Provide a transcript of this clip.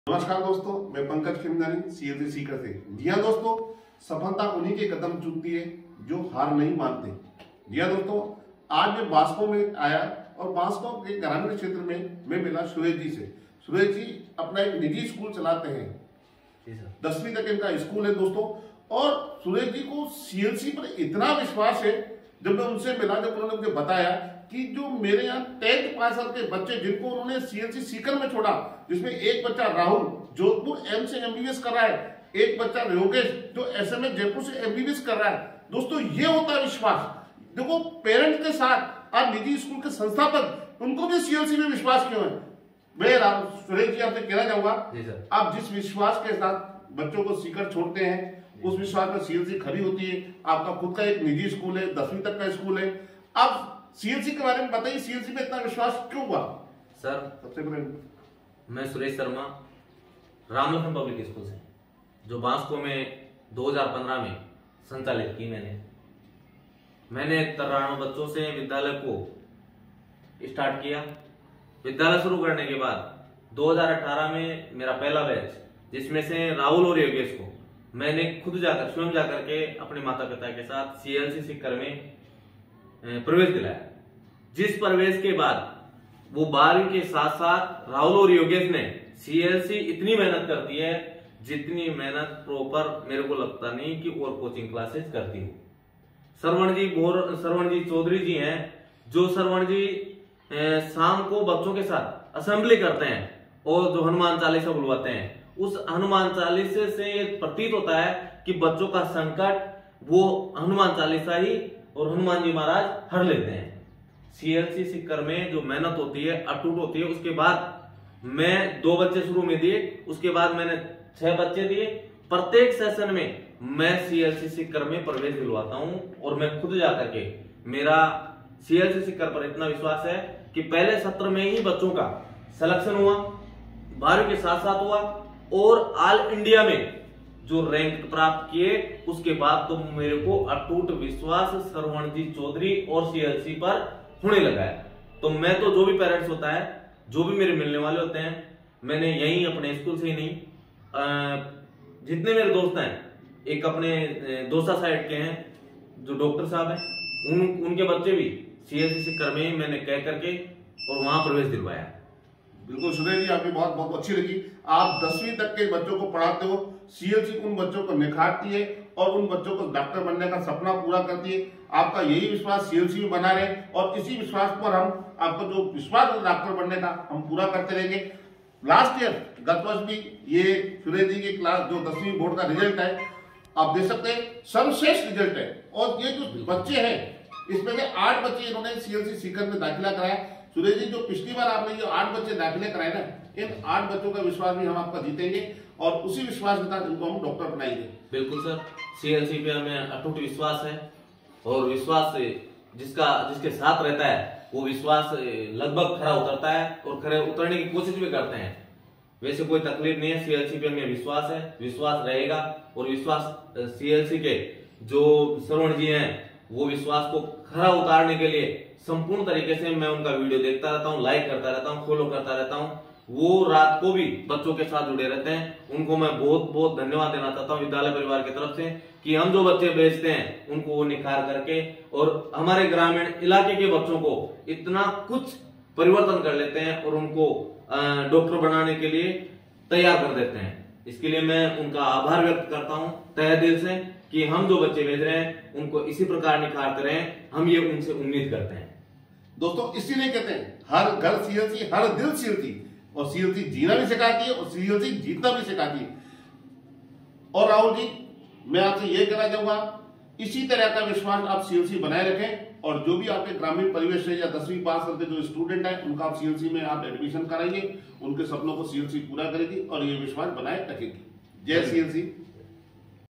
नमस्कार दोस्तों, मैं पंकज खिमनानी सीएलसी सीकर से। जी हाँ दोस्तों, सफलता उन्हीं के कदम चूमती है जो हार नहीं मानते। जी हाँ दोस्तों, आज मैं बास्को में आया और बास्को के ग्रामीण क्षेत्र में मैं मिला सुरेश जी से। सुरेश जी अपना एक निजी स्कूल चलाते हैं, 10वीं तक इनका स्कूल है दोस्तों। और सुरेश जी को सीएलसी पर इतना विश्वास है, जब मैं उनसे मिला, जब उन्होंने मुझे बताया कि जो मेरे यहाँ 10th पास के बच्चे जिनको उन्होंने सीएलसी सीकर में छोड़ा, जिसमें एक बच्चा राहुल जोधपुर एम से एमबीबीएस कर रहा है, एक बच्चा योगेश जो एसएमएस जयपुर से एमबीबीएस कर रहा है। दोस्तों ये होता है विश्वास। देखो, पेरेंट्स के साथ आज निजी स्कूल के संस्थापक, उनको भी सीएलसी में विश्वास क्यों है। मैं सुरेश जी आपसे कहना चाहूंगा, आप जिस विश्वास के साथ बच्चों को सीकर छोड़ते हैं, उस विश्वास में सीएलसी खड़ी होती है। आपका खुद का एक निजी स्कूल है, 10वीं तक का स्कूल है। आप सीएलसी के बारे में बताइए, सीएलसी में इतना विश्वास क्यों हुआ? सर, सबसे पहले मैं सुरेश शर्मा, रामलखन पब्लिक स्कूल से, जो बास्को में 2015 में संचालित की। मैंने 93 बच्चों से विद्यालय को स्टार्ट किया। विद्यालय शुरू करने के बाद 2018 में मेरा पहला बैच, जिसमें से राहुल और योगेश को मैंने खुद स्वयं जाकर के अपने माता पिता के साथ सीएलसी सीकर में प्रवेश दिलाया। जिस प्रवेश के बाद वो 12वीं के साथ साथ राहुल और योगेश ने सीएलसी इतनी मेहनत करती है जितनी मेहनत प्रॉपर मेरे को लगता नहीं कि और कोचिंग क्लासेस करती हूँ। सरवण जी चौधरी जी हैं, जो सरवण जी शाम को बच्चों के साथ असेंबली करते हैं और जो हनुमान चालीसा बुलवाते हैं, उस हनुमान चालीसे से ये प्रतीत होता है कि बच्चों का संकट वो हनुमान चालीसा ही और हनुमान जी महाराज हर लेते हैं। सीएलसी सीकर में जो मेहनत होती है, अटूट होती है। उसके बाद मैं 2 बच्चे शुरू में दिए, उसके बाद मैंने 6 बच्चे दिए। प्रत्येक सेशन में मैं सीएलसी सीकर में प्रवेश दिलवाता हूं और मैं खुद जाकर के, मेरा सीएलसी सीकर पर इतना विश्वास है कि पहले सत्र में ही बच्चों का सिलेक्शन हुआ, 12वीं के साथ साथ हुआ और ऑल इंडिया में जो रैंक प्राप्त किए। उसके बाद तो मेरे को अटूट विश्वास सरवण जी चौधरी और सीएलसी पर होने लगा है। तो मैं तो जो भी पेरेंट्स होता है, जो भी मेरे मिलने वाले होते हैं, मैंने यही अपने स्कूल से ही नहीं, जितने मेरे दोस्त हैं, एक अपने दोसा साइड के हैं जो डॉक्टर साहब हैं, उनके बच्चे भी सीएलसी सीकर में मैंने कह करके और वहां प्रवेश दिलवाया। बिल्कुल सुरेश जी, आपकी बात बहुत अच्छी लगी। आप 10वीं तक के बच्चों को पढ़ाते हो, सीएलसी उन बच्चों को निखारती है और उन बच्चों को डॉक्टर बनने का सपना पूरा करती है। आपका यही विश्वास सीएलसी में बना रहे और इसी विश्वास पर हम, आपका जो विश्वास है डॉक्टर बनने का, हम पूरा करते रहेंगे। लास्ट ईयर, गत वर्ष भी ये सुरेश जी की क्लास जो 10वीं बोर्ड का रिजल्ट है, आप देख सकते हैं, सर्वश्रेष्ठ रिजल्ट है। और ये जो बच्चे हैं, इसमें से 8 बच्चे इन्होंने सीएलसी सीकर में दाखिला कराया। सुरेश जी, जो पिछली बार आपने जो 8 बच्चे दाखिले कराए ना, इन 8 बच्चों का विश्वास भी हम आपका जीतेंगे और उसी विश्वास के साथ इनको हम डॉक्टर बनाएंगे। बिल्कुल सर, सीएलसी पे हमें अटूट विश्वास है और विश्वास जिसके साथ रहता है वो विश्वास लगभग खरा उतरता है और खरे उतरने की कोशिश भी करते हैं। वैसे कोई तकलीफ नहीं है, सीएलसी पे हमें विश्वास है, विश्वास रहेगा। और विश्वास सीएलसी के जो सरवण जी हैं, वो विश्वास को खरा उतारने के लिए संपूर्ण तरीके से मैं उनका वीडियो देखता रहता हूँ, लाइक करता रहता हूँ, फॉलो करता रहता हूँ। वो रात को भी बच्चों के साथ जुड़े रहते हैं। उनको मैं बहुत बहुत धन्यवाद देना चाहता हूँ विद्यालय परिवार की तरफ से, कि हम जो बच्चे भेजते हैं उनको वो निखार करके और हमारे ग्रामीण इलाके के बच्चों को इतना कुछ परिवर्तन कर लेते हैं और उनको डॉक्टर बनाने के लिए तैयार कर देते हैं। इसके लिए मैं उनका आभार व्यक्त करता हूँ तहे दिल से, कि हम जो बच्चे भेज रहे हैं उनको इसी प्रकार निखारते रहें। हम ये उनसे उम्मीद करते हैं। दोस्तों, इसीलिए कहते हैं, हर घर सीएलसी, हर दिल सीएलसी। और सीएलसी जीना भी सिखाती है और सीएलसी जीतना भी सिखाती है। और राहुल जी, मैं आपसे ये कहना चाहूंगा, इसी तरह का विश्वास आप सीएलसी बनाए रखें और जो भी आपके ग्रामीण परिवेश से या 10वीं पास करके जो स्टूडेंट है, उनका आप सीएलसी में आप एडमिशन कराएंगे, उनके सपनों को सीएलसी पूरा करेगी और ये विश्वास बनाए रखेगी। जय सीएलसी।